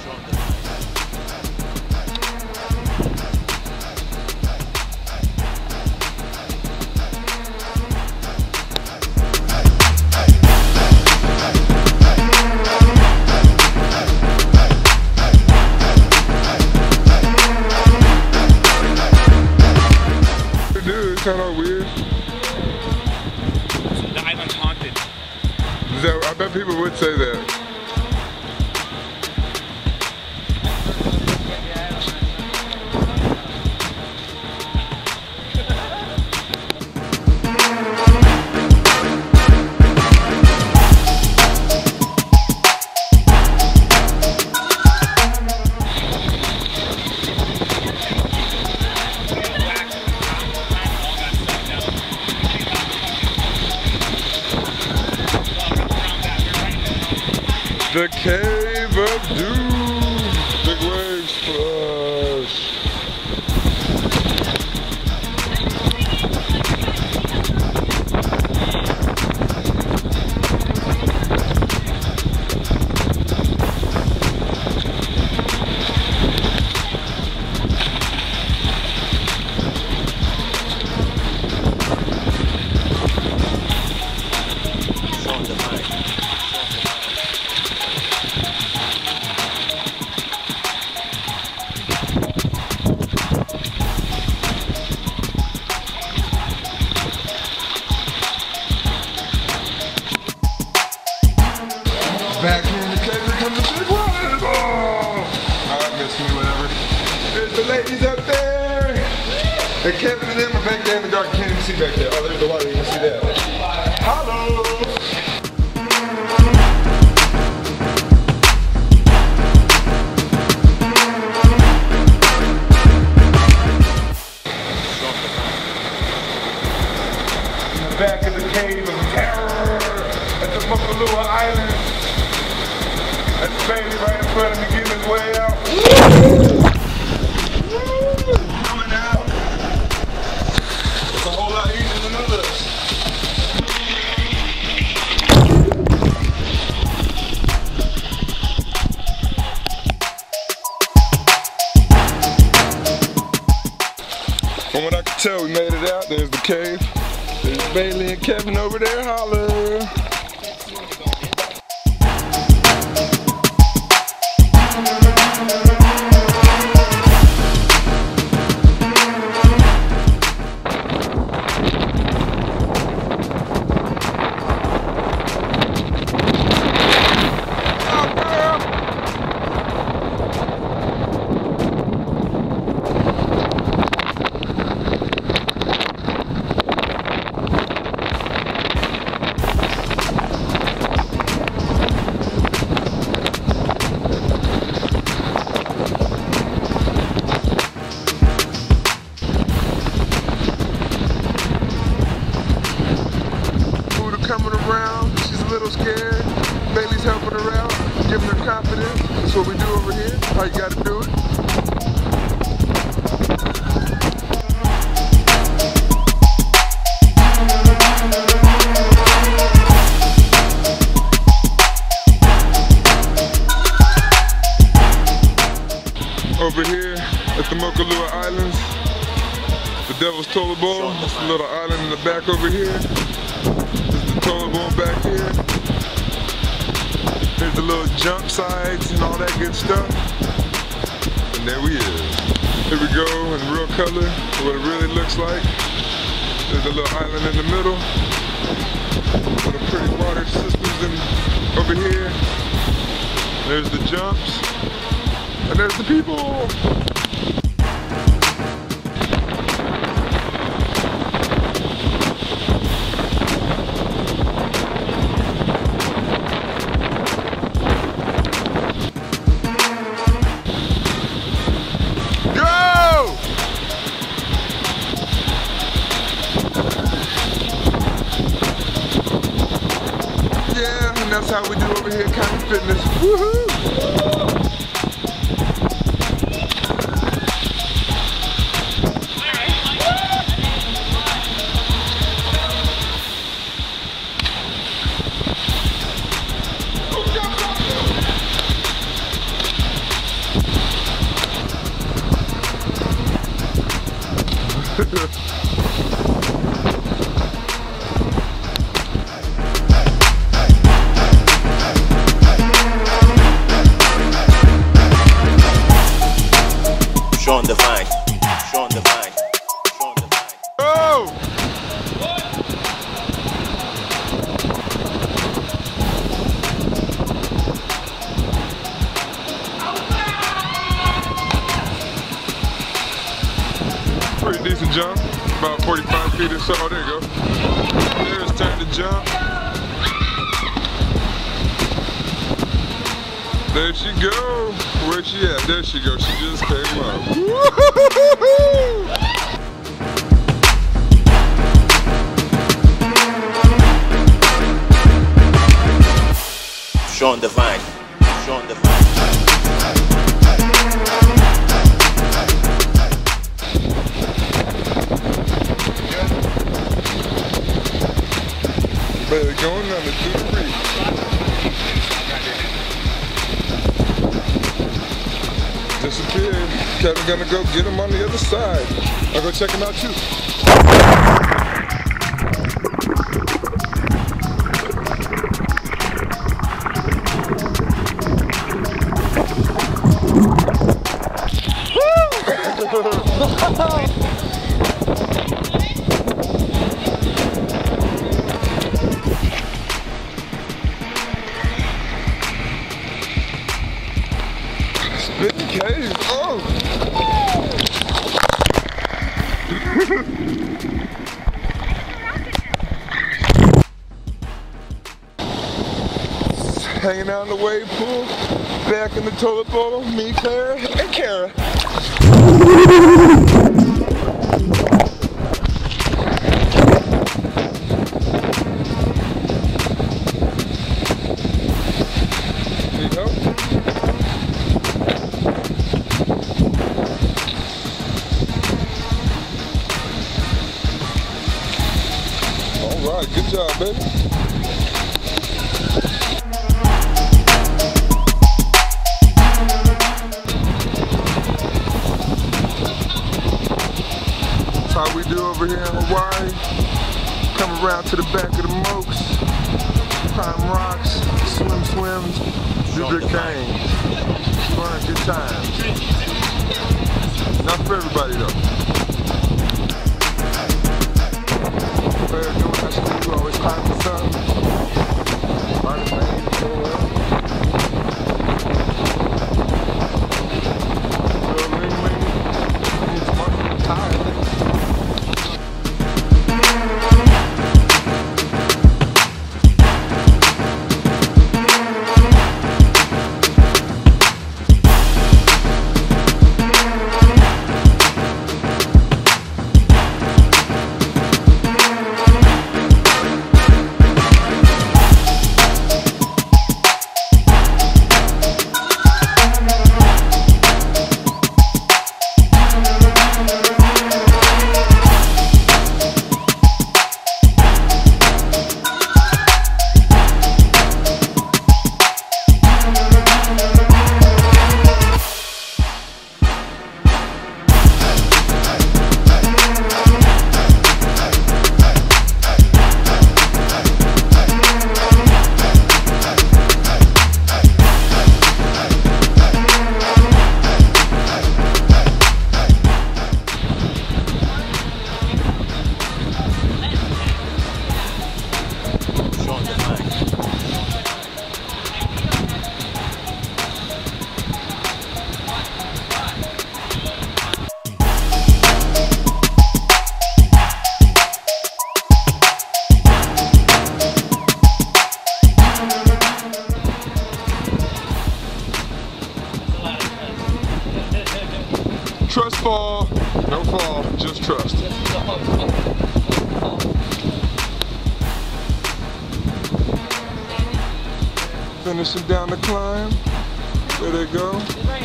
Kind of weird. The island's haunted. I bet people would say that. The Cave of Doom. Big wave splash. Back here in the cave, here comes the big water ball. Alright, miss me, whatever. There's the ladies up there. And Kevin and them are back there in the dark. Can't even see back there. Oh, there's the water. You can see that. Hello. In the back of the cave of terror at the Mokolua Island. That's Bailey right in front of me getting his way out. Coming out. It's a whole lot easier than others. From what I can tell, we made it out. There's the cave. There's Bailey and Kevin over there. Holler. Coming around, she's a little scared. Bailey's helping her out, giving her confidence. That's what we do over here. How you gotta do it. Over here at the Mokolua Islands, the Devil's Toilet Bowl. It's a little island in the back over here. Toilet bowl back here. There's the little jump sites and all that good stuff. And there we is. Here we go in real color, what it really looks like. There's a little island in the middle. With a pretty water systems over here. There's the jumps. And there's the people. That's how we do over here at Kind of Fitness. Woohoo! Sean Divine. Sean Divine. Sean Divine. Oh! Pretty decent jump, about 45 feet or so. Oh, there you go. There's time to jump. There she go. Where's she at? There she goes. She just came up. Sean Divine. Sean Divine. Better going on the 2-3. Disappeared. Kevin gonna go get him on the other side. I'll go check him out too. Spitting cave. Oh! Hanging out in the wave pool, back in the toilet bowl, me, Clara, and Kara. Need help? All right, good job, baby. How we do over here in Hawaii. Come around to the back of the Mokes, climb rocks, swim swims, do good things. Fun, good times. Not for everybody though. Better doing that shit, you always climbing something. Find a thing to go up. Little ling ling. Need some money for the tire. Trust fall, no fall, just trust. Finishing down the climb. There they go.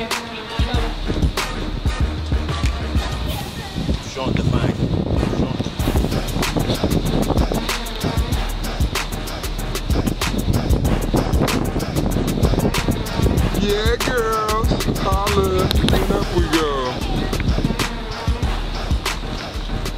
Sean Divine. Yeah, girls, holla, and up we go.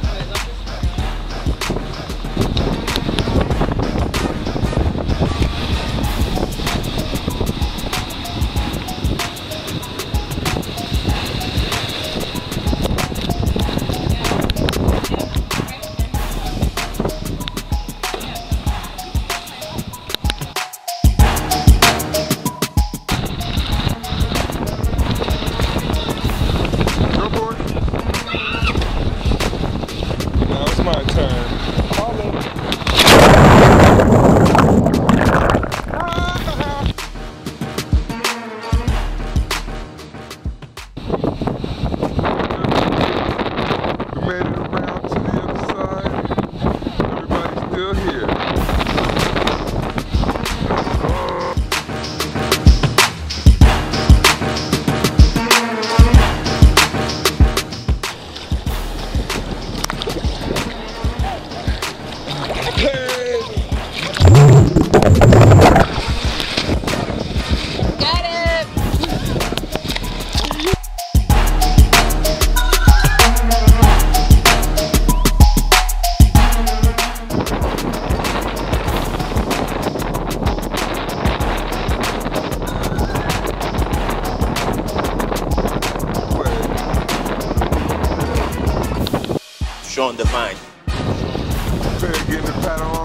Short and defined. Fair getting the pat on